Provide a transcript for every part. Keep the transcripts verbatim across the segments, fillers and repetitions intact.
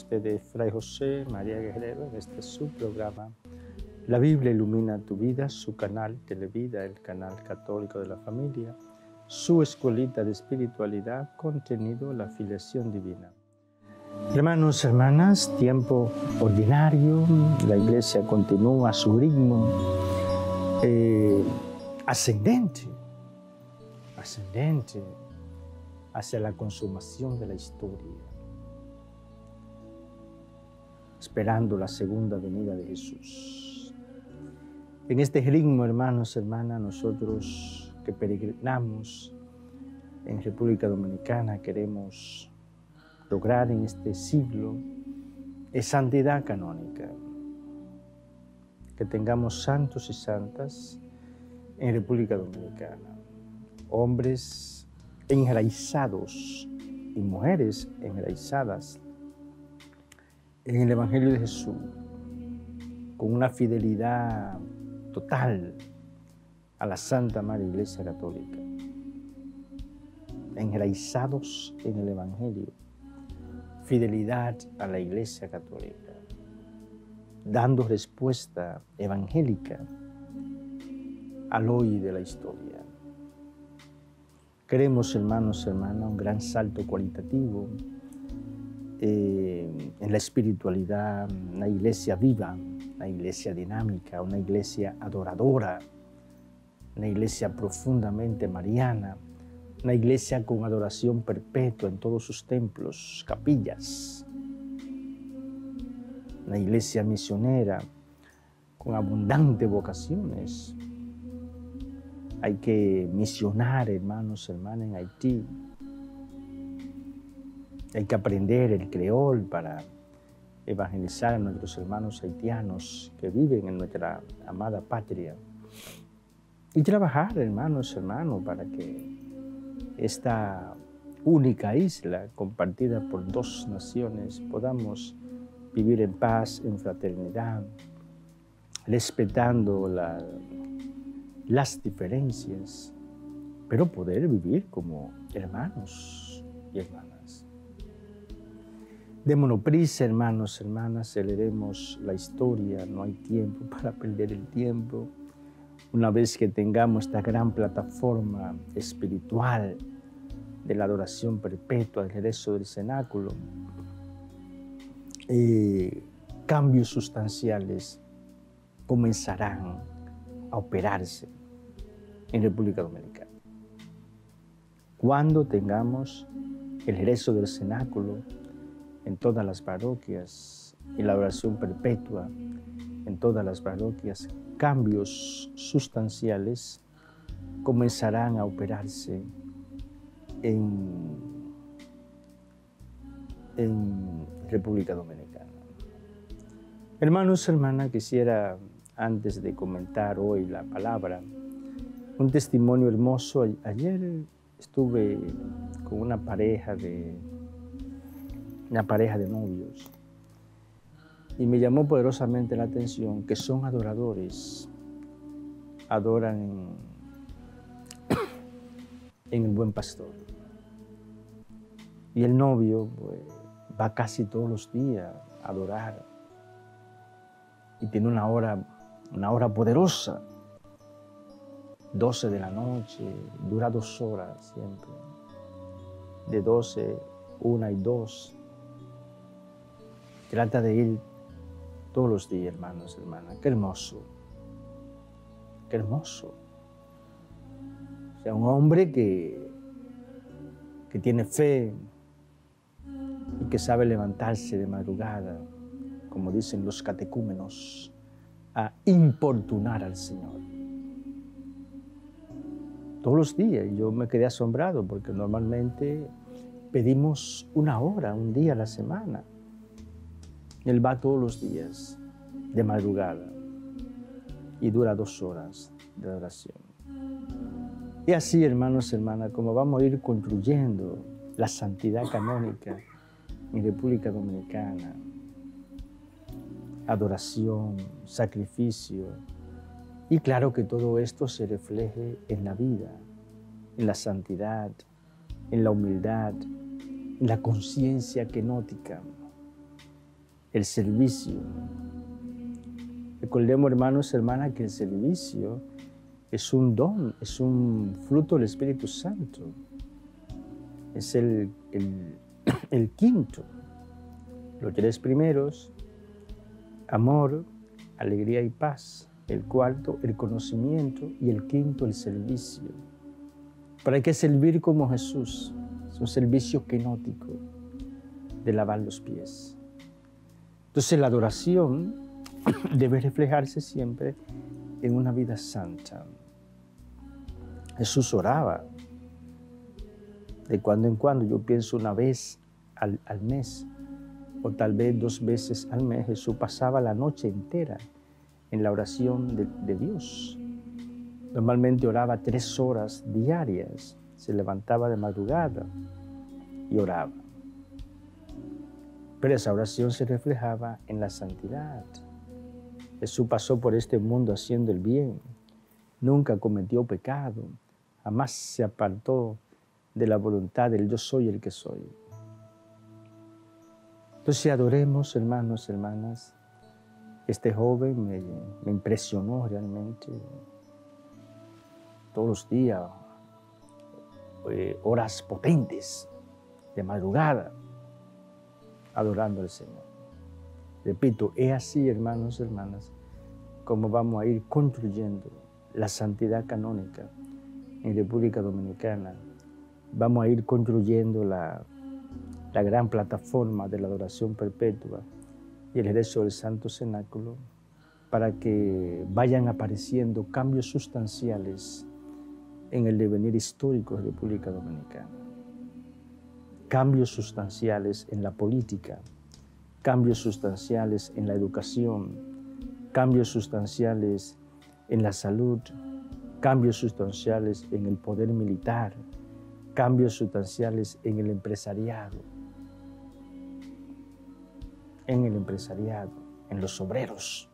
ustedes Fray José María Guerrero en este su programa La Biblia ilumina tu vida, su canal Televida, el canal católico de la familia, su escuelita de espiritualidad, contenido la filiación divina. Hermanos, hermanas, tiempo ordinario, la Iglesia continúa su ritmo eh, ascendente, ascendente hacia la consumación de la historia, esperando la segunda venida de Jesús. En este ritmo, hermanos, hermanas, nosotros que peregrinamos en República Dominicana queremos lograr en este siglo es santidad canónica, que tengamos santos y santas en República Dominicana, hombres enraizados y mujeres enraizadas en el Evangelio de Jesús, con una fidelidad total a la Santa Madre Iglesia Católica, enraizados en el Evangelio, fidelidad a la Iglesia Católica, dando respuesta evangélica al hoy de la historia. Queremos, hermanos, hermanas, un gran salto cualitativo eh, en la espiritualidad, una iglesia viva, una iglesia dinámica, una iglesia adoradora, una iglesia profundamente mariana, una iglesia con adoración perpetua en todos sus templos, capillas, una iglesia misionera con abundantes vocaciones. Hay que misionar, hermanos, hermanas, en Haití. Hay que aprender el creol para evangelizar a nuestros hermanos haitianos que viven en nuestra amada patria. Y trabajar, hermanos, hermanos, para que esta única isla compartida por dos naciones podamos vivir en paz, en fraternidad, respetando la, las diferencias, pero poder vivir como hermanos y hermanas. Démonos prisa, hermanos, hermanas, aceleremos la historia, no hay tiempo para perder el tiempo. Una vez que tengamos esta gran plataforma espiritual de la adoración perpetua, del rezo del cenáculo, eh, cambios sustanciales comenzarán a operarse en República Dominicana. Cuando tengamos el rezo del cenáculo en todas las parroquias y la oración perpetua en todas las parroquias, cambios sustanciales comenzarán a operarse en, en República Dominicana. Hermanos, hermanas, quisiera, antes de comentar hoy la palabra, un testimonio hermoso. Ayer estuve con una pareja de, una pareja de novios y me llamó poderosamente la atención que son adoradores, adoran en, en el Buen Pastor. Y el novio pues, va casi todos los días a adorar y tiene una hora, una hora poderosa, doce de la noche, dura dos horas siempre, de doce, una y dos. Trata de ir todos los días, hermanos, hermanas. Qué hermoso, qué hermoso. O sea, un hombre que, que tiene fe y que sabe levantarse de madrugada, como dicen los catecúmenos, a importunar al Señor. Todos los días. Yo me quedé asombrado porque normalmente pedimos una hora, un día a la semana. Él va todos los días de madrugada y dura dos horas de oración. Y así, hermanos y hermanas, como vamos a ir construyendo la santidad canónica en República Dominicana, adoración, sacrificio, y claro que todo esto se refleje en la vida, en la santidad, en la humildad, en la conciencia kenótica, el servicio. Recordemos, hermanos y hermanas, que el servicio es un don, es un fruto del Espíritu Santo. Es el, el, el quinto. Los tres primeros, amor, alegría y paz. El cuarto, el conocimiento. Y el quinto, el servicio. Pero hay que servir como Jesús. Es un servicio kenótico de lavar los pies. Entonces la adoración debe reflejarse siempre en una vida santa. Jesús oraba. De cuando en cuando, yo pienso una vez al, al mes, o tal vez dos veces al mes, Jesús pasaba la noche entera en la oración de, de Dios. Normalmente oraba tres horas diarias, se levantaba de madrugada y oraba. Pero esa oración se reflejaba en la santidad. Jesús pasó por este mundo haciendo el bien, nunca cometió pecado, jamás se apartó de la voluntad del yo soy el que soy. Entonces adoremos, hermanos, hermanas. Este joven me, me impresionó realmente. Todos los días, eh, horas potentes, de madrugada, adorando al Señor. Repito, es así, hermanos, hermanas, como vamos a ir construyendo la santidad canónica en República Dominicana. Vamos a ir construyendo la, la gran plataforma de la adoración perpetua y el rezo del Santo Cenáculo para que vayan apareciendo cambios sustanciales en el devenir histórico de República Dominicana. Cambios sustanciales en la política, cambios sustanciales en la educación, cambios sustanciales en la salud, cambios sustanciales en el poder militar, cambios sustanciales en el empresariado, en el empresariado, en los obreros.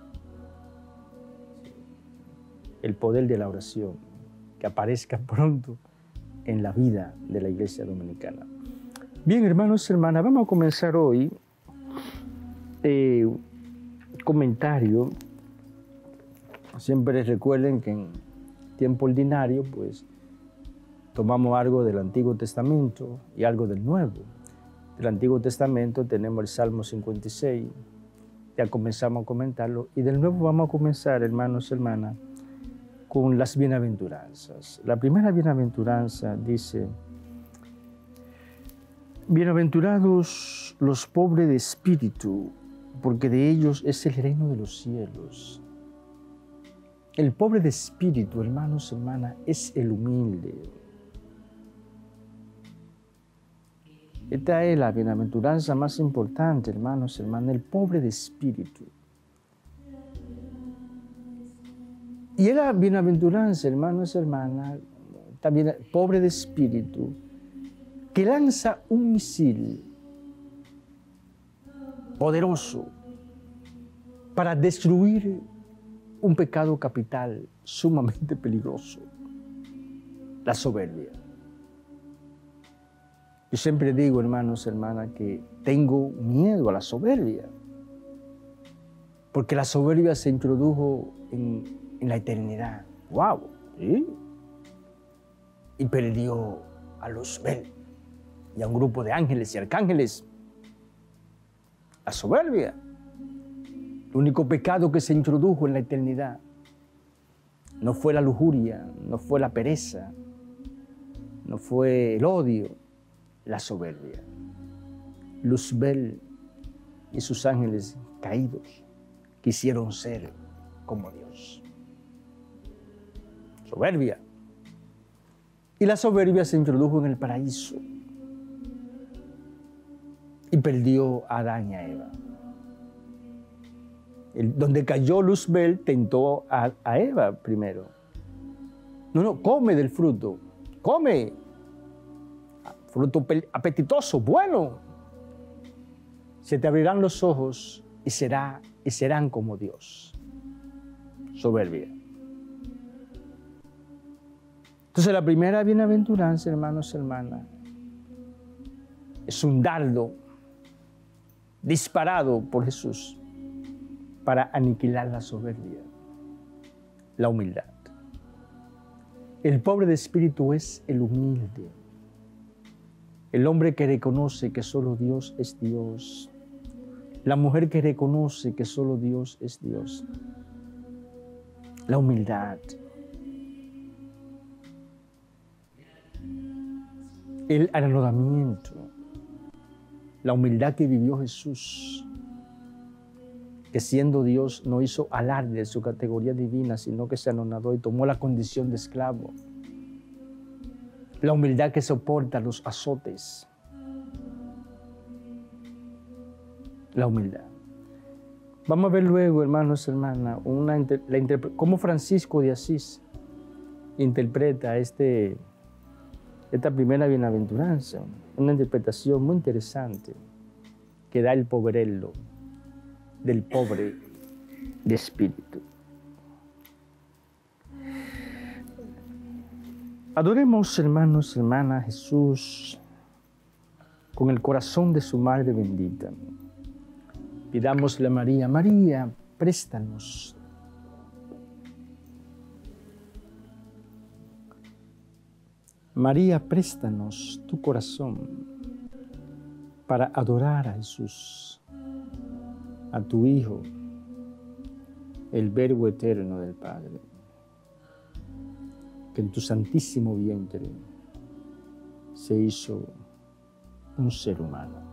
El poder de la oración, que aparezca pronto en la vida de la Iglesia Dominicana. Bien, hermanos y hermanas, vamos a comenzar hoy eh, comentario. Siempre recuerden que en tiempo ordinario, pues, tomamos algo del Antiguo Testamento y algo del Nuevo. Del Antiguo Testamento tenemos el Salmo cincuenta y seis, ya comenzamos a comentarlo, y del Nuevo vamos a comenzar, hermanos y hermanas, con las bienaventuranzas. La primera bienaventuranza dice: bienaventurados los pobres de espíritu, porque de ellos es el reino de los cielos. El pobre de espíritu, hermanos y hermanas, es el humilde. Esta es la bienaventuranza más importante, hermanos y hermanas, el pobre de espíritu. Y es la bienaventuranza, hermanos y hermanas, también pobre de espíritu, que lanza un misil poderoso para destruir un pecado capital sumamente peligroso: la soberbia. Yo siempre digo, hermanos y hermanas, que tengo miedo a la soberbia, porque la soberbia se introdujo en, en la eternidad. ¡Wow! ¿Sí? Y perdió a Luzbel y a un grupo de ángeles y arcángeles. La soberbia. El único pecado que se introdujo en la eternidad no fue la lujuria, no fue la pereza, no fue el odio, la soberbia. Luzbel y sus ángeles caídos quisieron ser como Dios. Soberbia. Y la soberbia se introdujo en el paraíso y perdió a Adán y a Eva. El, donde cayó Luzbel tentó a, a Eva primero. No, no, come del fruto, come. Fruto apetitoso, bueno. Se te abrirán los ojos y, será, y serán como Dios. Soberbia. Entonces la primera bienaventuranza, hermanos y hermanas, es un dardo disparado por Jesús para aniquilar la soberbia, la humildad. El pobre de espíritu es el humilde, el hombre que reconoce que solo Dios es Dios, la mujer que reconoce que solo Dios es Dios. La humildad. El anonadamiento. La humildad que vivió Jesús, que siendo Dios no hizo alarde de su categoría divina, sino que se anonadó y tomó la condición de esclavo. La humildad que soporta los azotes. La humildad. Vamos a ver luego, hermanos y hermanas, una, la, cómo Francisco de Asís interpreta este, esta primera bienaventuranza. Una interpretación muy interesante que da el poverello del pobre de espíritu. Adoremos, hermanos y hermanas, a Jesús con el corazón de su Madre bendita. Pidámosle a María, María, préstanos. María, préstanos tu corazón para adorar a Jesús, a tu Hijo, el Verbo eterno del Padre, que en tu santísimo vientre se hizo un ser humano.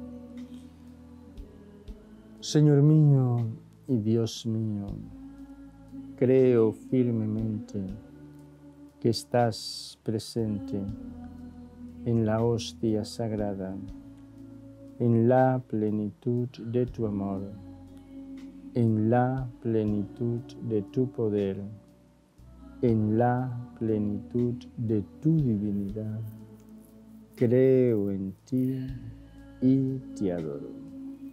Señor mío y Dios mío, creo firmemente que estás presente en la hostia sagrada, en la plenitud de tu amor, en la plenitud de tu poder, en la plenitud de tu divinidad. Creo en ti y te adoro.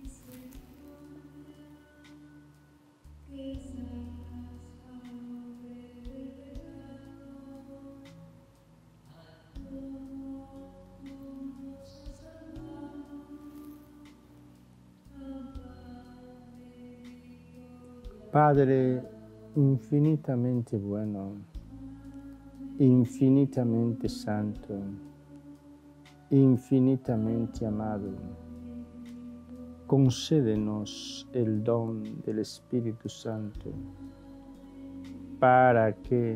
Padre infinitamente bueno, infinitamente santo, infinitamente amado, concédenos el don del Espíritu Santo para que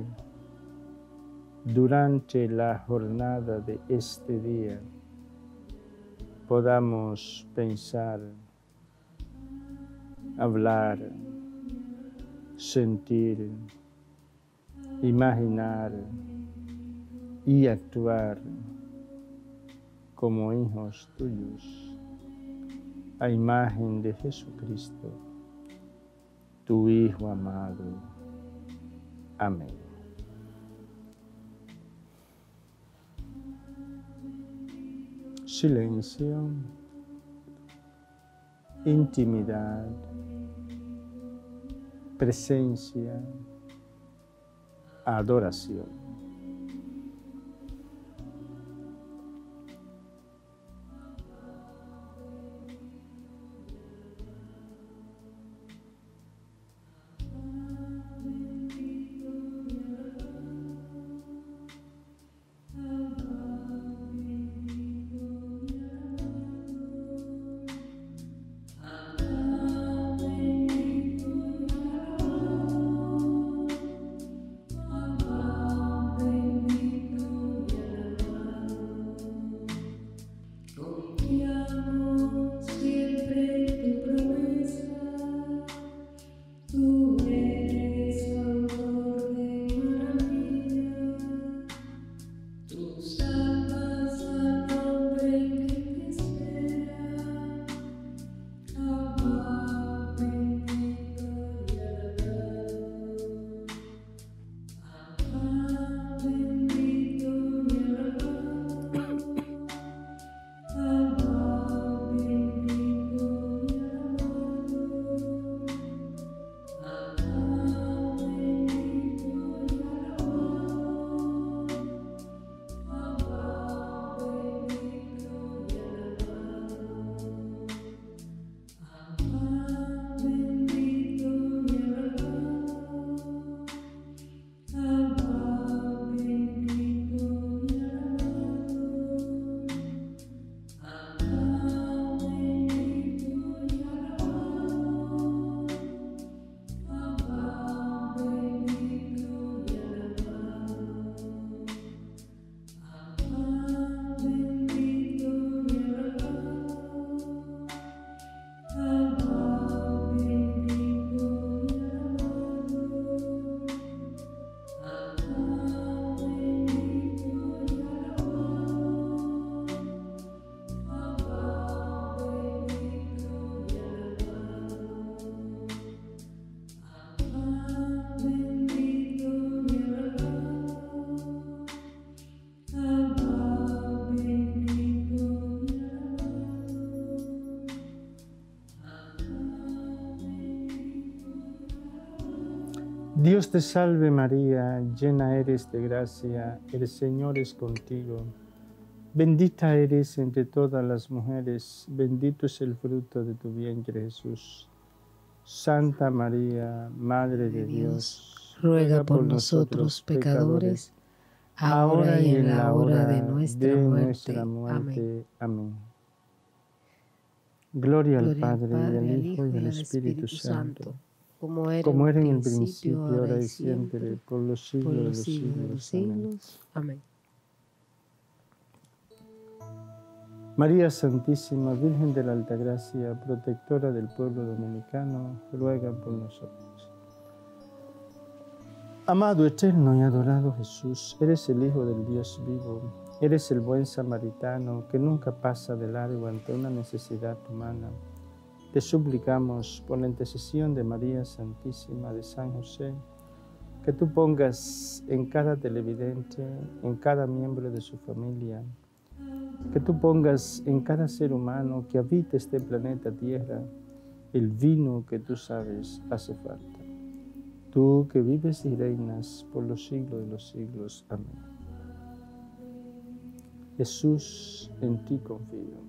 durante la jornada de este día podamos pensar, hablar, sentir, imaginar y actuar como hijos tuyos, a imagen de Jesucristo, tu Hijo amado. Amén. Silencio, intimidad, presencia, adoración. Amen. Dios te salve María, llena eres de gracia, el Señor es contigo. Bendita eres entre todas las mujeres, bendito es el fruto de tu vientre Jesús. Santa María, Madre de Dios, ruega por nosotros pecadores, ahora y en la hora de nuestra muerte. Amén. Amén. Gloria al Gloria al Padre, y al Hijo, y al Espíritu Santo, como era, como era en en el principio, principio, ahora y siempre, por los siglos por de los los siglos de los siglos. Amén. siglos. Amén. María Santísima, Virgen de la Altagracia, protectora del pueblo dominicano, ruega por nosotros. Amado, eterno y adorado Jesús, eres el Hijo del Dios vivo, eres el buen samaritano que nunca pasa de largo ante una necesidad humana. Te suplicamos, por la intercesión de María Santísima, de San José, que tú pongas en cada televidente, en cada miembro de su familia, que tú pongas en cada ser humano que habita este planeta Tierra el vino que tú sabes hace falta. Tú que vives y reinas por los siglos de los siglos. Amén. Jesús, en ti confío.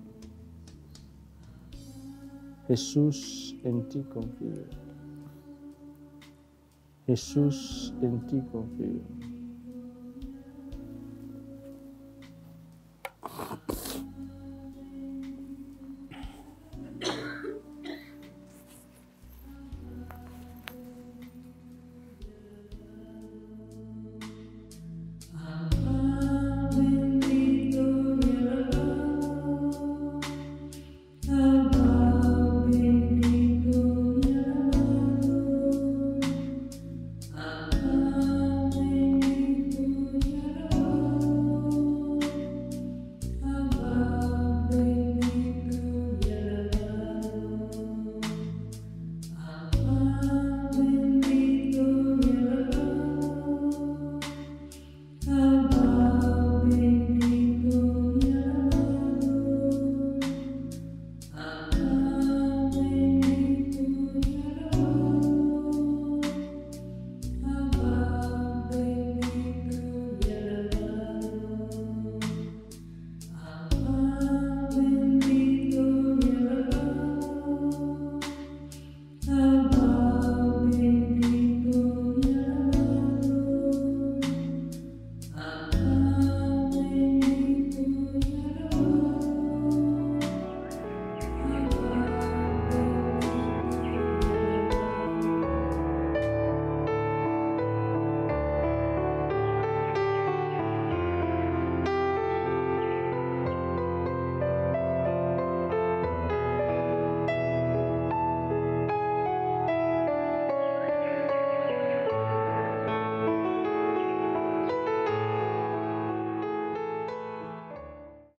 Jesús, en ti confío. Jesús, en ti confío.